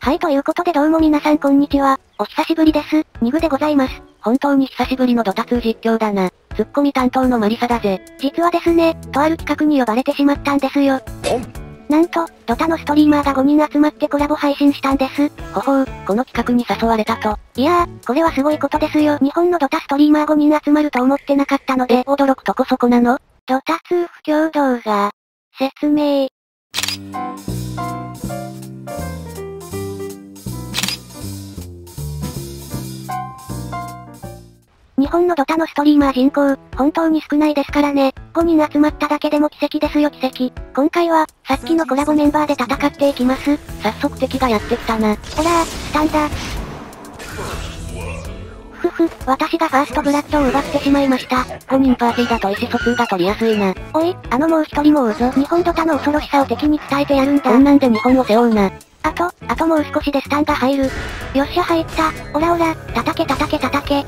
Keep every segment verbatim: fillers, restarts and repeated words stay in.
はい、ということでどうも皆さんこんにちは。お久しぶりです。ニグでございます。 本当に久しぶりのドタツー実況だな。ツッコミ担当のマリサだぜ。 実はですね、とある企画に呼ばれてしまったんですよ。なんと、ドタのストリーマーがごにん集まってコラボ配信したんです。 ほほう、この企画に誘われたと。 いやー、これはすごいことですよ。日本のドタストリーマーごにん集まると思ってなかったので、 驚くとこそこなの？ ドタツー不協動画。説明。日本のドタのストリーマー人口、本当に少ないですからね。ごにん集まっただけでも奇跡ですよ奇跡。今回は、さっきのコラボメンバーで戦っていきます。 早速敵がやってきたな。 ほらー、スタンだ。ふふ、私がファーストブラッドを奪ってしまいました。 ごにんパーティーだと意思疎通が取りやすいな。 おい、あのもう一人も追うぞ。日本ドタの恐ろしさを敵に伝えてやるんだ。 こんなんで日本を背負うな。 あと、あともう少しでスタンが入る。よっしゃ入った。オラオラ、叩け叩け叩け。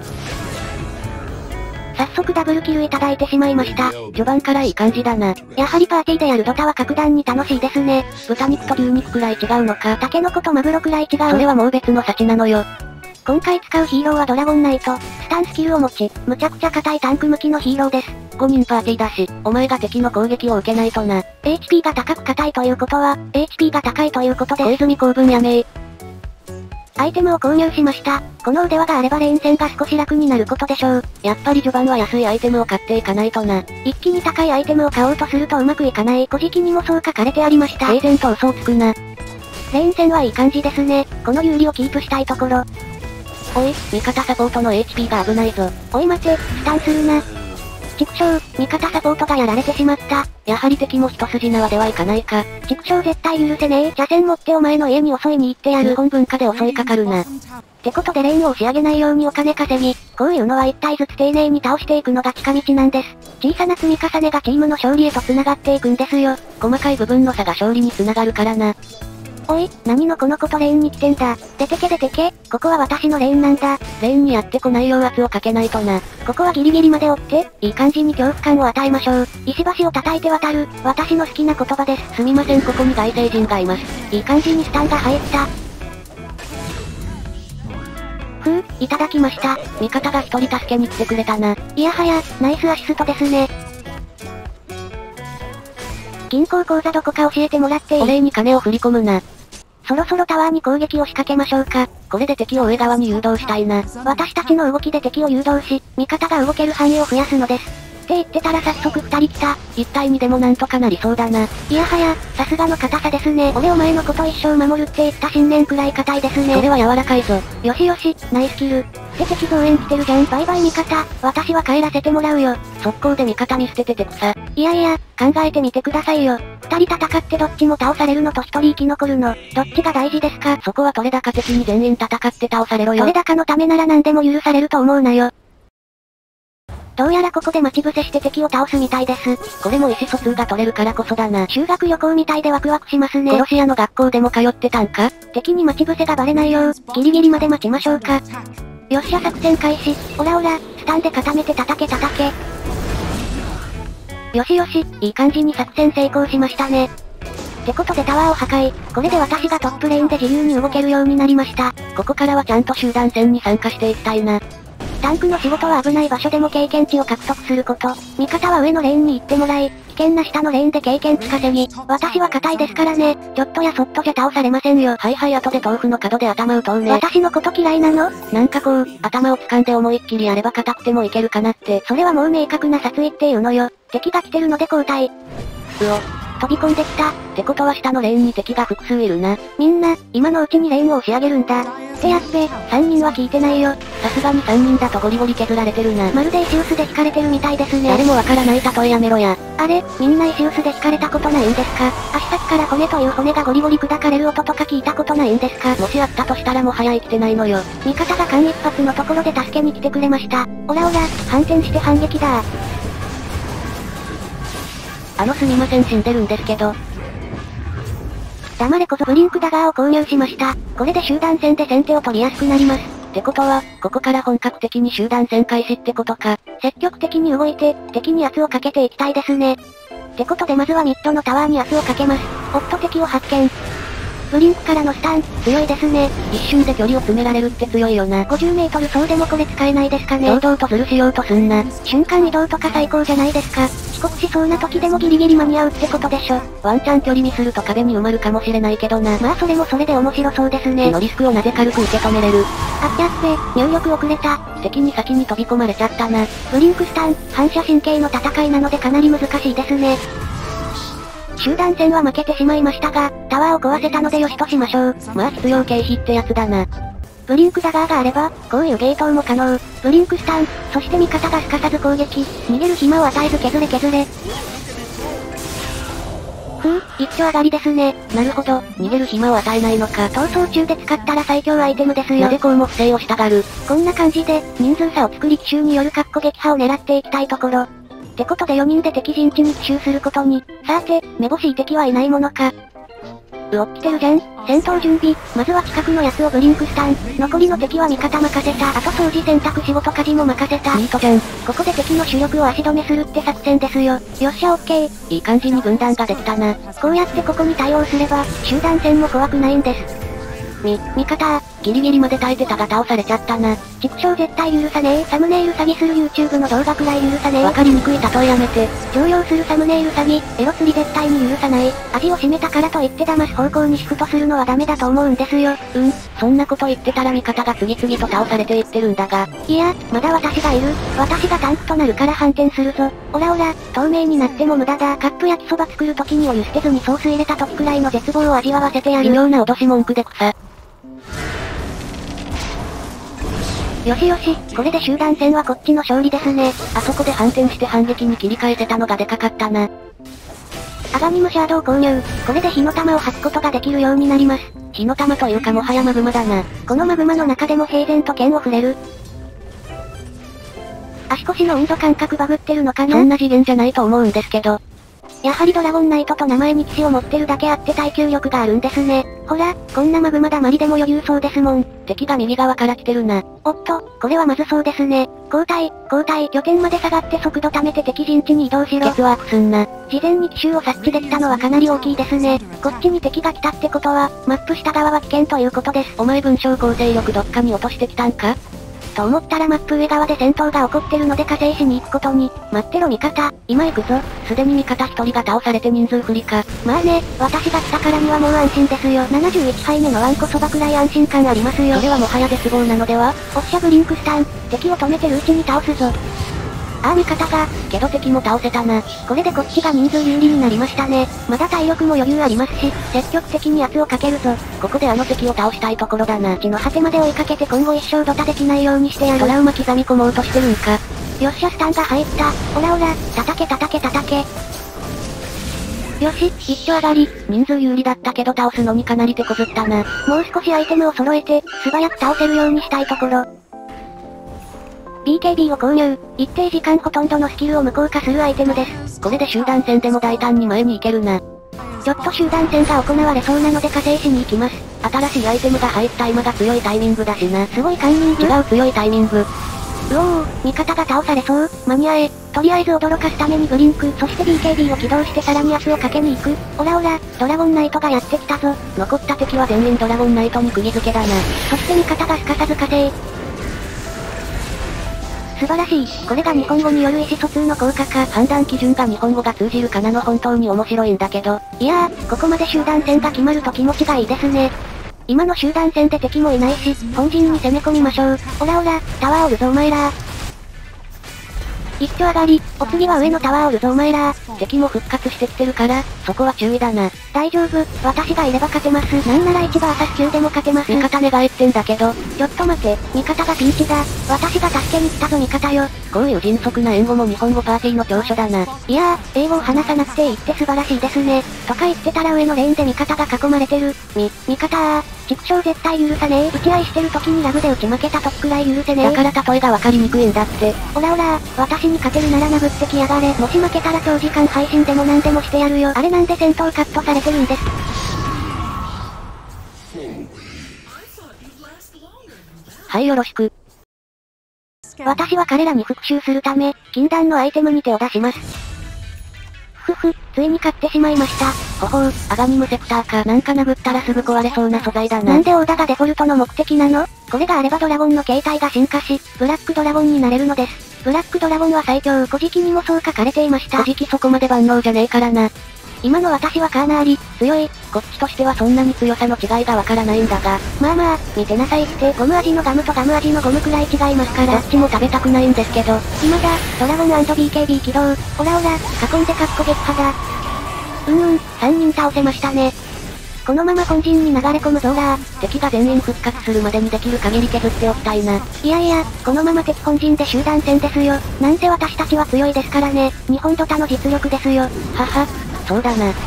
早速ダブルキルいただいてしまいました。 序盤からいい感じだな。 やはりパーティーでやるドタは格段に楽しいですね。 豚肉と牛肉くらい違うのか。 タケノコとマグロくらい違う。 それはもう別の幸なのよ。 今回使うヒーローはドラゴンナイト。スタンスキルを持ち、むちゃくちゃ硬いタンク向きのヒーローです。 ごにんパーティーだし、お前が敵の攻撃を受けないとな。 エイチピー が高く硬いということは、エイチピー が高いということです。 小泉公文やめー。 アイテムを購入しました。この腕輪があればレーン戦が少し楽になることでしょう。 やっぱり序盤は安いアイテムを買っていかないとな。 一気に高いアイテムを買おうとするとうまくいかない。古事記にもそう書かれてありました。 平然と嘘をつくな。 レーン戦はいい感じですね。この有利をキープしたいところ。 おい、味方サポートの エイチピー が危ないぞ。 おい待て、スタンするな。畜生、味方サポートがやられてしまった。 やはり敵も一筋縄ではいかないか。 畜生絶対許せねえ。車線持ってお前の家に襲いに行ってやる。 日本文化で襲いかかるな。 ってことでレーンを押し上げないようにお金稼ぎ。こういうのは一体ずつ丁寧に倒していくのが近道なんです。小さな積み重ねがチームの勝利へと繋がっていくんですよ。 細かい部分の差が勝利に繋がるからな。 おい、何のこの子とレーンに来てんだ。出てけ出てけ。ここは私のレーンなんだ。 レーンにやってこないよう圧をかけないとな。 ここはギリギリまで追って、いい感じに恐怖感を与えましょう。石橋を叩いて渡る、私の好きな言葉です。 すみませんここに外星人がいます。 いい感じにスタンが入った。ふう、いただきました。 味方が一人助けに来てくれたな。 いやはや、ナイスアシストですね。銀行口座どこか教えてもらっていい？ お礼に金を振り込むな。 そろそろタワーに攻撃を仕掛けましょうか。 これで敵を上側に誘導したいな。 私たちの動きで敵を誘導し、味方が動ける範囲を増やすのです。って言ってたら早速二人来た。 一対二でもなんとかなりそうだな。 いやはや、さすがの硬さですね。俺お前のこと一生守るって言った信念くらい硬いですね。 それは柔らかいぞ。 よしよし、ナイスキル。って敵増援来てるじゃん。バイバイ味方。私は帰らせてもらうよ。 速攻で味方見捨ててて草。 いやいや、考えてみてくださいよ。二人戦ってどっちも倒されるのと一人生き残るの。どっちが大事ですか？ そこは取れ高的に全員戦って倒されろよ。 取れ高のためなら何でも許されると思うなよ。どうやらここで待ち伏せして敵を倒すみたいです。 これも意思疎通が取れるからこそだな。 修学旅行みたいでワクワクしますね。 殺し屋の学校でも通ってたんか？ 敵に待ち伏せがバレないよう、ギリギリまで待ちましょうか。よっしゃ作戦開始。オラオラ、スタンで固めて叩け叩け。よしよし、いい感じに作戦成功しましたね。ってことでタワーを破壊。これで私がトップレーンで自由に動けるようになりました。 ここからはちゃんと集団戦に参加していきたいな。 タンクの仕事は危ない場所でも経験値を獲得すること。味方は上のレーンに行ってもらい、危険な下のレーンで経験値稼ぎ。私は硬いですからね。ちょっとやそっとじゃ倒されませんよ。 はいはい後で豆腐の角で頭打とうね。 私のこと嫌いなの？ なんかこう、頭を掴んで思いっきりやれば硬くてもいけるかなって。 それはもう明確な殺意っていうのよ。敵が来てるので交代。うお。 飛び込んできた。 ってことは下のレーンに敵が複数いるな。 みんな、今のうちにレーンを押し上げるんだ。ってやっべ、三人は聞いてないよ。 さすがに三人だとゴリゴリ削られてるな。 まるで石臼で引かれてるみたいですね。 誰もわからない例えやめろや。 あれ、みんな石臼で引かれたことないんですか？足先から骨という骨がゴリゴリ砕かれる音とか聞いたことないんですか？ もしあったとしたらもはや生きてないのよ。 味方が間一髪のところで助けに来てくれました。オラオラ、反転して反撃だ。 あのすみません死んでるんですけど。 黙れこそブリンクダガーを購入しました。これで集団戦で先手を取りやすくなります。 ってことは、ここから本格的に集団戦開始ってことか。 積極的に動いて、敵に圧をかけていきたいですね。ってことでまずはミッドのタワーに圧をかけます。おっと敵を発見。 ブリンクからのスタン、強いですね。 一瞬で距離を詰められるって強いよな。 ごじゅうメートル走でもこれ使えないですかね。 堂々とズルしようとすんな。 瞬間移動とか最高じゃないですか。遅刻しそうな時でもギリギリ間に合うってことでしょ。 ワンチャン距離ミスると壁に埋まるかもしれないけどな。 まあそれもそれで面白そうですね。 死のリスクをなぜ軽く受け止めれる。 あっやっべ、入力遅れた。 敵に先に飛び込まれちゃったな。 ブリンクスタン、反射神経の戦いなのでかなり難しいですね。集団戦は負けてしまいましたが、タワーを壊せたのでよしとしましょう。 まあ必要経費ってやつだな。 ブリンクダガーがあれば、こういうゲートも可能。ブリンクスタン、そして味方がすかさず攻撃、逃げる暇を与えず削れ削れ。ふぅ、一丁上がりですね。 なるほど、逃げる暇を与えないのか。 逃走中で使ったら最強アイテムですよ。 なぜこうも不正をしたがる。 こんな感じで、人数差を作り奇襲によるカッコ撃破を狙っていきたいところ。ってことでよにんで敵陣地に奇襲することに。さて、めぼしい敵はいないものか。うお、来てるじゃん。戦闘準備。まずは近くのやつをブリンクスタン。残りの敵は味方任せた。あと掃除洗濯仕事家事も任せた。 いいとじゃん。 ここで敵の主力を足止めするって作戦ですよ。よっしゃオッケー。 いい感じに分断ができたな。 こうやってここに対応すれば、集団戦も怖くないんです。み、味方ギリギリまで耐えてたが倒されちゃったな。 畜生絶対許さねえ。サムネイル詐欺する YouTube の動画くらい許さねえ。 わかりにくい例えやめて。 常用するサムネイル詐欺、エロ釣り絶対に許さない。味を占めたからといって騙す方向にシフトするのはダメだと思うんですよ。 うん、そんなこと言ってたら味方が次々と倒されていってるんだが。 いや、まだ私がいる。私がタンクとなるから反転するぞ。オラオラ、透明になっても無駄だ。カップ焼きそば作る時にお湯捨てずにソース入れた時くらいの絶望を味わわせてやる。 微妙な脅し文句で草。 よしよし、これで集団戦はこっちの勝利ですね。 あそこで反転して反撃に切り替えせたのがでかかったな。 アガニムシャードを購入。これで火の玉を吐くことができるようになります。 火の玉というかもはやマグマだな。 このマグマの中でも平然と剣を触れる。足腰の温度感覚バグってるのかな？ そんな次元じゃないと思うんですけど。 やはりドラゴンナイトと名前に騎士を持ってるだけあって耐久力があるんですね。ほら、こんなマグマだまりでも余裕そうですもん。 敵が右側から来てるな。 おっと、これはまずそうですね。交代、交代、拠点まで下がって速度貯めて敵陣地に移動しろ。 ケツワークすんな。 事前に奇襲を察知できたのはかなり大きいですね。こっちに敵が来たってことは、マップ下側は危険ということです。 お前文章構成力どっかに落としてきたんか？ と思ったらマップ上側で戦闘が起こってるので加勢しに行くことに。待ってろ味方、今行くぞ。 すでに味方一人が倒されて人数不利か。 まあね、私が来たからにはもう安心ですよ。ななじゅういちはいめのワンコそばくらい安心感ありますよ。 それはもはや絶望なのでは？ おっしゃブリンクスタン、敵を止めてるうちに倒すぞ。ああ味方が、 けど敵も倒せたな。 これでこっちが人数有利になりましたね。まだ体力も余裕ありますし、積極的に圧をかけるぞ。 ここであの敵を倒したいところだな。 地の果てまで追いかけて今後一生ドタできないようにしてやる。 トラウマ刻み込もうとしてるんか。 よっしゃスタンが入った。オラオラ、叩け叩け叩け。よし、一丁上がり。 人数有利だったけど倒すのにかなり手こずったな。 もう少しアイテムを揃えて、素早く倒せるようにしたいところ。ビーケービー を購入。一定時間ほとんどのスキルを無効化するアイテムです。 これで集団戦でも大胆に前に行けるな。 ちょっと集団戦が行われそうなので加勢しに行きます。 新しいアイテムが入った今が強いタイミングだしな。 すごいタイミング。 違う強いタイミング。 うおー、味方が倒されそう。間に合え。とりあえず驚かすためにブリンク、そして ビーケービー を起動してさらに圧をかけに行く。オラオラ、ドラゴンナイトがやってきたぞ。 残った敵は全員ドラゴンナイトに釘付けだな。 そして味方がすかさず加勢。素晴らしい。これが日本語による意思疎通の効果か。 判断基準が日本語が通じるかなの本当に面白いんだけど。 いやー、ここまで集団戦が決まると気持ちがいいですね。今の集団戦で敵もいないし、本陣に攻め込みましょう。オラオラ、タワーおるぞお前ら。一丁上がり、お次は上のタワーおるぞお前ら。 敵も復活してきてるから、そこは注意だな。 大丈夫、私がいれば勝てます。なんならいちバーサスきゅうでも勝てます。 味方寝返ってんだけど。 ちょっと待て、味方がピンチだ。私が助けに来たぞ味方よ。 こういう迅速な援護も日本語パーティーの長所だな。 いやー、英語を話さなくていいって素晴らしいですね。とか言ってたら上のレーンで味方が囲まれてる。み、味方ー。畜生絶対許さねえ。打ち合いしてる時にラブで打ち負けた時くらい許せねえ。 だから例えがわかりにくいんだって。 オラオラー、私に勝てるなら殴ってきやがれ。もし負けたら長時間配信でも何でもしてやるよ。あれなんで戦闘カットされてるんです。 はいよろしく。 私は彼らに復讐するため、禁断のアイテムに手を出します。 ふふ、ついに買ってしまいました。 ほほう、アガニムセプターか。なんか殴ったらすぐ壊れそうな素材だな。 なんでオーダがデフォルトの目的なの？これがあればドラゴンの形態が進化し、ブラックドラゴンになれるのです。ブラックドラゴンは最強。古事記にもそう書かれていました。 古事記そこまで万能じゃねえからな。 今の私はかなり、強い。 こっちとしてはそんなに強さの違いがわからないんだが。 まあまあ、見てなさいって。ゴム味のガムとガム味のゴムくらい違いますから。 どっちも食べたくないんですけど。 今だ、ドラゴン &ビーケービー 起動。オラオラ、囲んでカッコ撃破だ。うんうん、さんにん倒せましたね。このまま本陣に流れ込むゾーラー。 敵が全員復活するまでにできる限り削っておきたいな。 いやいや、このまま敵本陣で集団戦ですよ。なんせ私たちは強いですからね。日本ドタの実力ですよ。 はは、そうだな。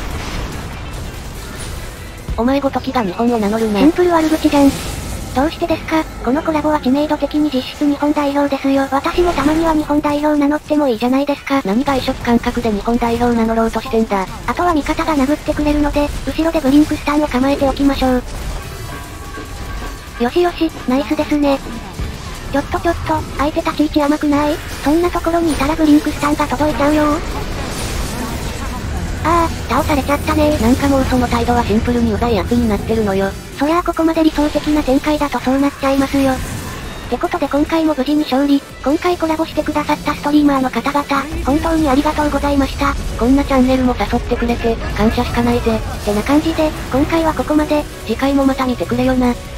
お前ごときが日本を名乗るな。 シンプル悪口じゃん。どうしてですか？このコラボは知名度的に実質日本代表ですよ。私もたまには日本代表名乗ってもいいじゃないですか。 何が異色感覚で日本代表名乗ろうとしてんだ。 あとは味方が殴ってくれるので、後ろでブリンクスタンを構えておきましょう。よしよし、ナイスですね。ちょっとちょっと、相手立ち位置甘くない？そんなところにいたらブリンクスタンが届いちゃうよ。ああ、倒されちゃったねー。 なんかもうその態度はシンプルにうざいやつになってるのよ。 そりゃあここまで理想的な展開だとそうなっちゃいますよ。ってことで今回も無事に勝利。今回コラボしてくださったストリーマーの方々、本当にありがとうございました。 こんなチャンネルも誘ってくれて、感謝しかないぜ。 ってな感じで、今回はここまで。 次回もまた見てくれよな。